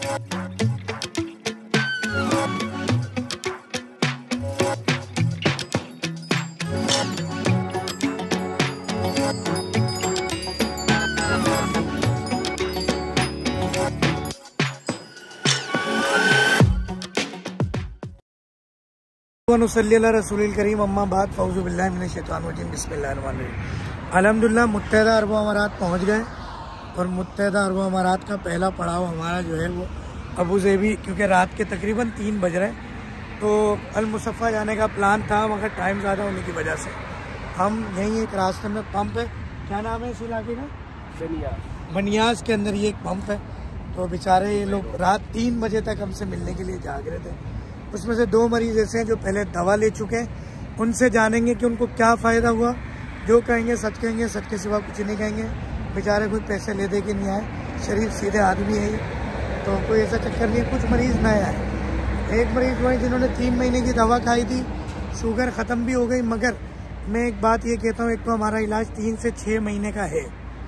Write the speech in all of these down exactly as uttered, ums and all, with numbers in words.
रसूल करीम अम्मा बाद फ़ौज़ु बिल्लाहि मिनश शैतानिर रजीम बिस्मिल्लाहिर्रहमानिर्रहीम। अल्हम्दुलिल्लाह मुत्तहिदा अरब अमारात पहुँच गए और मुत्तहिदा अरब अमारात का पहला पड़ाव हमारा जो है वो अबू ज़ेबी, क्योंकि रात के तकरीबन तीन बज रहे तो अल मुसफ़ा जाने का प्लान था, मगर टाइम ज़्यादा होने की वजह से हम यहीं एक रास्ते में पंप है, क्या नाम है इस इलाके का, बनियाज बनियाज के अंदर ये एक पंप है। तो बेचारे ये लोग रात तीन बजे तक हमसे मिलने के लिए जाग रहे थे। उसमें से दो मरीज़ ऐसे हैं जो पहले दवा ले चुके हैं, उनसे जानेंगे कि उनको क्या फ़ायदा हुआ। जो कहेंगे सच कहेंगे, सच के सिवा कुछ नहीं कहेंगे। बेचारे कोई पैसे ले दे के नहीं आए, शरीफ सीधे आदमी है ये, तो कोई ऐसा चक्कर नहीं है। कुछ मरीज़ नए आए, एक मरीज़ वो है जिन्होंने तीन महीने की दवा खाई थी, शुगर ख़त्म भी हो गई। मगर मैं एक बात ये कहता हूँ, एक तो हमारा इलाज तीन से छः महीने का है,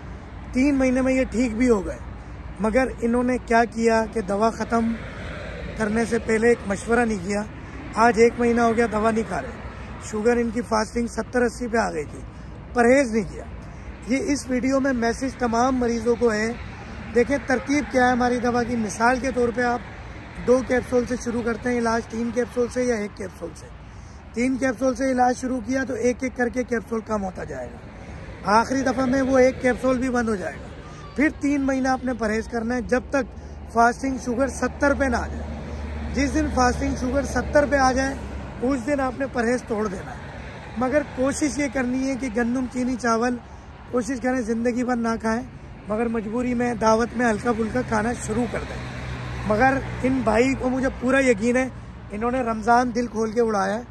तीन महीने में ये ठीक भी हो गए। मगर इन्होंने क्या किया कि दवा ख़त्म करने से पहले एक मशवरा नहीं किया। आज एक महीना हो गया दवा नहीं खा रहे, शुगर इनकी फास्टिंग सत्तर अस्सी पे आ गई थी, परहेज़ नहीं किया। ये इस वीडियो में मैसेज तमाम मरीज़ों को है। देखें तरकीब क्या है हमारी दवा की। मिसाल के तौर पे आप दो कैप्सूल से शुरू करते हैं इलाज, तीन कैप्सूल से या एक कैप्सूल से। तीन कैप्सूल से इलाज शुरू किया तो एक एक करके कैप्सूल कम होता जाएगा, आखिरी दफ़ा में वो एक कैप्सूल भी बंद हो जाएगा। फिर तीन महीना आपने परहेज़ करना है जब तक फास्टिंग शुगर सत्तर पे ना आ जाए। जिस दिन फास्टिंग शुगर सत्तर पे आ जाए उस दिन आपने परहेज़ तोड़ देना है। मगर कोशिश ये करनी है कि गंदम चीनी चावल कोशिश करें ज़िंदगी भर ना खाएं, मगर मजबूरी में दावत में हल्का फुल्का खाना शुरू कर दें। मगर इन भाई को मुझे पूरा यकीन है, इन्होंने रमज़ान दिल खोल के उड़ाया है।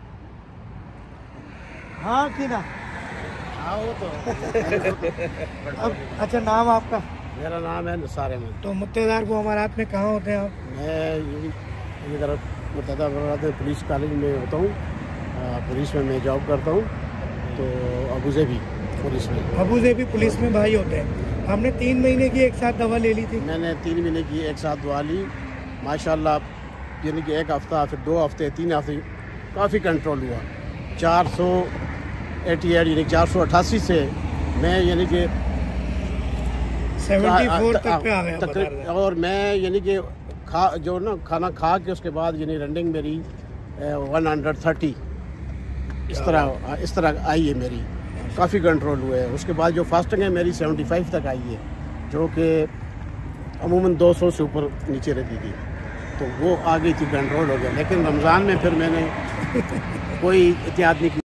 हाँ कि ना? हाँ वो तो अब अच्छा, नाम आपका? मेरा नाम है निसार अहमद। तो मुत्तहिदा अरब अमारात में कहाँ होते हैं आप? मैं इधर मुत्तहिदा अरब अमारात में पुलिस कॉलेज में होता हूँ, पुलिस में मैं जॉब करता हूँ। तो अबू ज़ेबी पुलिस में अबू ज़ेबी पुलिस में भाई होते हैं। हमने तीन महीने की एक साथ दवा ले ली थी। मैंने तीन महीने की एक साथ दवा ली माशाल्लाह, यानी कि एक हफ़्ता फिर दो हफ्ते तीन हफ्ते काफ़ी कंट्रोल हुआ। चार सौ एटी एट यानी चार सौ अट्ठासी से मैं यानी कि चौहत्तर तक पे आ गया। और मैं यानी कि खा जो ना खाना खा के उसके बाद यानी रनिंग मेरी वन हंड्रेड थर्टी इस तरह इस तरह आई है मेरी, काफ़ी कंट्रोल हुआ है। उसके बाद जो फास्टिंग है मेरी सेवेंटी फाइव तक आई है, जो कि अमूमन दो सौ से ऊपर नीचे रहती थी, तो वो आ गई थी, कंट्रोल हो गया। लेकिन रमज़ान में फिर मैंने कोई एहतियात नहीं की।